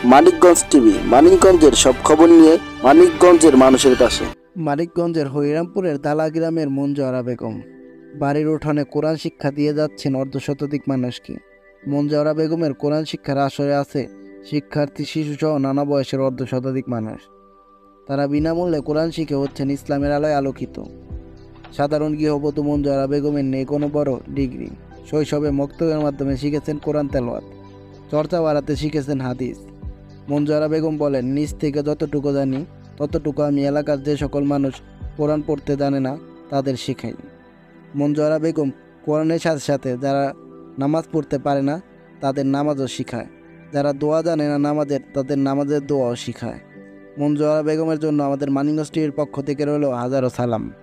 Manikganj TV, মানিকগঞ্জের সব খবর নিয়ে মানিকগঞ্জের মানুষের পাশে। মানিকগঞ্জের হরিরামপুরের দালা গ্রামের মঞ্জুয়ারা বেগম বাড়ির উঠানে কোরআন শিক্ষা দিয়ে যাচ্ছেন অর্ধশতাধিক মানুষকে। মঞ্জুয়ারা বেগমের কোরআন শিক্ষার আসরে আছে শিক্ষার্থী, শিশুসহ নানা বয়সের অর্ধশতাধিক মানুষ। তারা বিনামূল্যে কোরআন শিখে হচ্ছেন ইসলামের আলোয় আলোকিত। সাধারণ গৃহবধূ মঞ্জুয়ারা বেগমের নেই কোনো বড় ডিগ্রি। শৈশবে মক্তবের মাধ্যমে শিখেছেন কোরআন তেলাওয়াত, চর্চা বাড়াতে শিখেছেন হাদিস। মঞ্জুয়ারা বেগম বলেন, নিজ থেকে যতটুকু জানি ততটুকু আমি এলাকার যে সকল মানুষ কোরআন পড়তে জানে না তাদের শেখাই। মঞ্জুয়ারা বেগম কোরআনের সাথে সাথে যারা নামাজ পড়তে পারে না তাদের নামাজও শিখায়, যারা দোয়া জানে না নামাজের তাদের নামাজের দোয়াও শিখায়। মঞ্জুয়ারা বেগমের জন্য আমাদের মানিকগঞ্জ টিভির পক্ষ থেকে রইল হাজারো সালাম।